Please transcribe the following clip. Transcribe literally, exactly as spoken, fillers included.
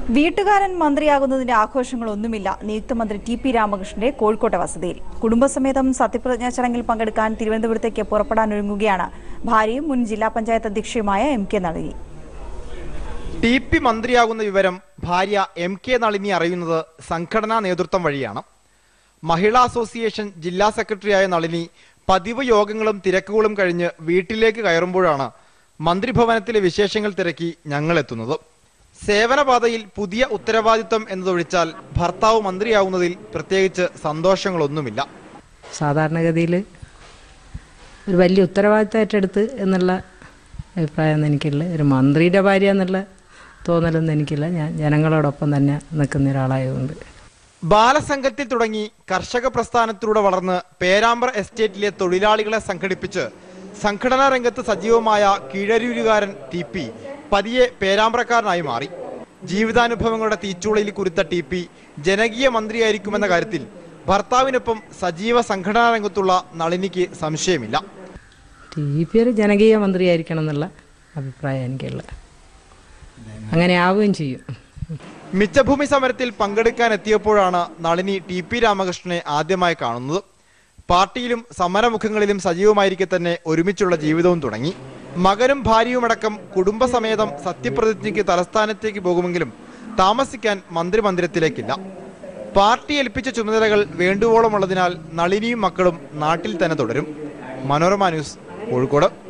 വീട്ടുകാരൻ മന്ത്രിയാകുന്നതിന്റെ ആഘോഷങ്ങളൊന്നുമില്ല നിയുക്ത മന്ത്രി T P രാമകൃഷ്ണന്റെ കോഴിക്കോട്ടെ വസതിയിൽ. കുടുംബസമേതം സത്യപ്രതിജ്ഞാ ചടങ്ങിൽ പങ്കെടുക്കാൻ തിരുവനന്തപുരത്തേക്ക് പുറപ്പെടാനൊരുങ്ങുകയാണ് ഭാര്യയും മുൻ ജില്ലാ പഞ്ചായത്ത് അധ്യക്ഷയുമായ M K Nalini. T P മന്ത്രിയാകുന്ന വിവരം ഭാര്യ എം കെ നളിനി അറിയുന്നത് സംഘടനാ നേതൃത്വം വഴിയാണ്. മഹിളാ അസോസിയേഷൻ ജില്ലാ സെക്രട്ടറിയായ നളിനി പതിവ് യോഗങ്ങളും തിരക്കുകളും കഴിഞ്ഞ് വീട്ടിലേക്ക് കയറുമ്പോഴാണ് മന്ത്രിഭവനത്തിലെ വിശേഷങ്ങൾ തിരക്കി ഞങ്ങൾ എത്തുന്നത്. സേവനപാതയിൽ പുതിയ ഉത്തരവാദിത്വം എന്നതൊഴിച്ചാൽ ഭർത്താവ് മന്ത്രിയാവുന്നതിൽ പ്രത്യേകിച്ച് സന്തോഷങ്ങളൊന്നുമില്ല. സാധാരണഗതിയിൽ ഒരു വലിയ ഉത്തരവാദിത്തം ഏറ്റെടുത്ത് എന്നുള്ള അഭിപ്രായം എനിക്കുള്ള ഒരു മന്ത്രിയുടെ ഭാര്യ എന്നുള്ള തോന്നലൊന്നും എനിക്കില്ല. ഞാൻ ജനങ്ങളോടൊപ്പം തന്നെ നിൽക്കുന്ന ഒരാളായതുകൊണ്ട്. ബാലസംഘത്തിൽ തുടങ്ങി കർഷക പ്രസ്ഥാനത്തിലൂടെ വളർന്ന് പേരാമ്പ്ര എസ്റ്റേറ്റിലെ തൊഴിലാളികളെ സംഘടിപ്പിച്ച് സംഘടനാ രംഗത്ത് സജീവമായ കീഴരൂരുകാരൻ ടി പി പതിയെ പേരാമ്പ്രക്കാരനായി മാറി. ജീവിതാനുഭവങ്ങളുടെ തീച്ചൂളയിൽ കുരുത്ത ടി പി ജനകീയ മന്ത്രിയായിരിക്കുമെന്ന കാര്യത്തിൽ ഭർത്താവിനൊപ്പം സജീവ സംഘടനാ രംഗത്തുള്ള നളിനിക്ക് സംശയമില്ല. ടി പി ഒരു ജനകീയ മന്ത്രിയായിരിക്കണം എന്നുള്ള അഭിപ്രായം എനിക്കുള്ള, അങ്ങനെ ആവുകയും ചെയ്യും. മിച്ചഭൂമി സമരത്തിൽ പങ്കെടുക്കാൻ എത്തിയപ്പോഴാണ് നളിനി ടി പി രാമകൃഷ്ണനെ ആദ്യമായി കാണുന്നത്. പാർട്ടിയിലും സമരമുഖങ്ങളിലും സജീവമായിരിക്കെ തന്നെ ഒരുമിച്ചുള്ള ജീവിതവും തുടങ്ങി. മകനും ഭാര്യയുമടക്കം കുടുംബസമേതം സത്യപ്രതിജ്ഞയ്ക്ക് തലസ്ഥാനത്തേക്ക് പോകുമെങ്കിലും താമസിക്കാൻ മന്ത്രിമന്ദിരത്തിലേക്കില്ല. പാർട്ടി ഏൽപ്പിച്ച ചുമതലകൾ വേണ്ടുവോളമുള്ളതിനാൽ നളിനിയും മക്കളും നാട്ടിൽ തന്നെ തുടരും. മനോരമ ന്യൂസ്, കോഴിക്കോട്.